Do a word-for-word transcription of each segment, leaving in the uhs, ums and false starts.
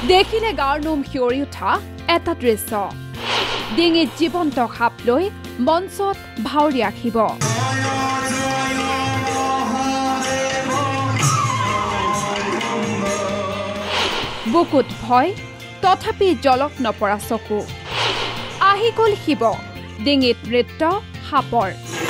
দেখিলে গাৰ নোম শিয়ৰি উঠা এটা দৃশ্য ডিঙিত জীৱন্ত সাপ লৈ মঞ্চত ভাওৰি ৰাখিব বুকুত ভয় তথাপি জলক নপৰা চকু আহি গ'ল শিৱ ডিঙিত নৃত্য সাপৰ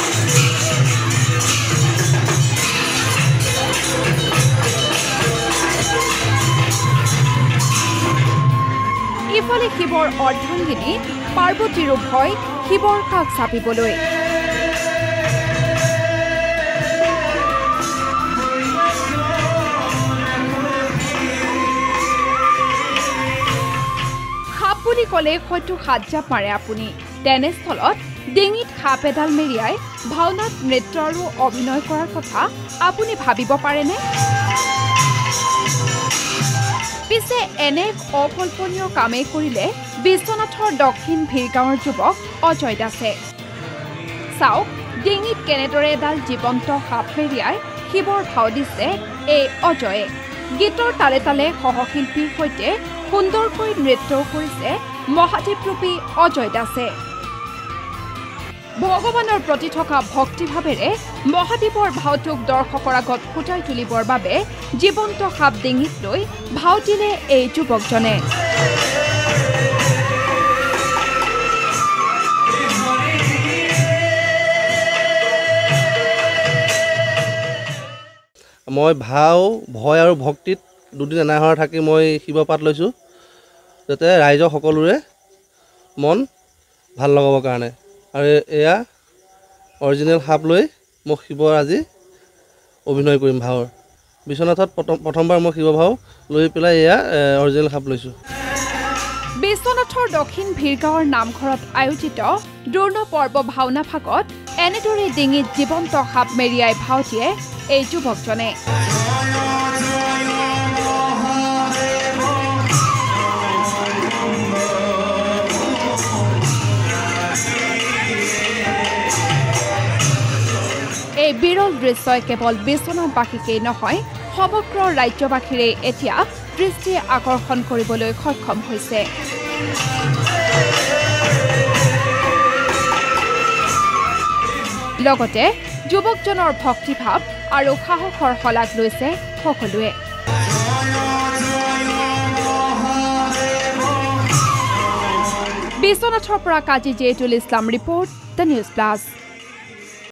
ইফালে শিৱৰ অৰ্ধাংগিনী পাৰ্বতীৰো ভয় শিৱৰ কাষ চাপিবলৈ সাপ বুলি ক'লে হয়তো সাজ্জাপ মাৰে আপুনি তেনেস্থলত ডিঙিত সাপ এডাল মেৰিয়াই ভাওনাত নৃত্য আৰু অভিনয় কৰাৰ কথা আপুনি ভাবিব পাৰেনে পিছে এনে অকল্পনীয় কামে কৰিলে বিশ্বনাথৰ দক্ষিণ ভিৰগাঁৱৰ যুৱক অজয় দাসে চাওক ডিঙিত কেনেদৰে এডাল জীৱন্ত সাপ মেৰিয়াই শিৱৰ ভাও দিছে এই অজয়ে গীতৰ তালে তালে সহশিল্পীৰ সৈতে সুন্দৰকৈ নৃত্যও কৰিছে মহাদেৱৰূপী অজয় দাসে ভগৱানৰ প্ৰতি থকা ভক্তিভাৱেৰে মহাদেৱৰ ভাওটোক দৰ্শকৰ আগত ফুটাই তুলিবৰ বাবে জীৱন্ত সাপ ডিঙিত লৈ ভাও দিলে এই যুৱকজনে মই ভাও ভয় আৰু ভক্তিত দুদিন এনাহৰ থাকি মই শিৱপাঠ লৈছোঁ যাতে ৰাইজৰ সকলোৰে মন ভাল লগাবৰ কাৰণে আৰু এয়া অৰিজিনেল সাপ লৈ মই শিৱৰ আজি অভিনয় কৰিম ভাওৰ বিশ্বনাথত প্ৰথমবাৰ মই শিৱ ভাও লৈ পেলাই এয়া অৰিজিনেল সাপ লৈছোঁ বিশ্বনাথৰ দক্ষিণ ভিৰগাঁৱৰ নামঘৰত আয়োজিত দুৰ্ণ পৰ্ব ভাওনা ভাগত এনেদৰে ডিঙিত জীৱন্ত সাপ মেৰিয়াই ভাও দিয়ে এই যুৱকজনে এই বিৰল দৃশ্যই কেৱল বিশ্বনাথবাসীকেই নহয় সমগ্ৰ ৰাজ্যবাসীৰে এতিয়া দৃষ্টি আকৰ্ষণ কৰিবলৈ সক্ষম হৈছে লগতে যুৱকজনৰ ভক্তিভাৱ আৰু সাহসৰ শলাগ লৈছে সকলোৱে বিশ্বনাথৰ পৰা Kazi Jetul Islam report the news plus.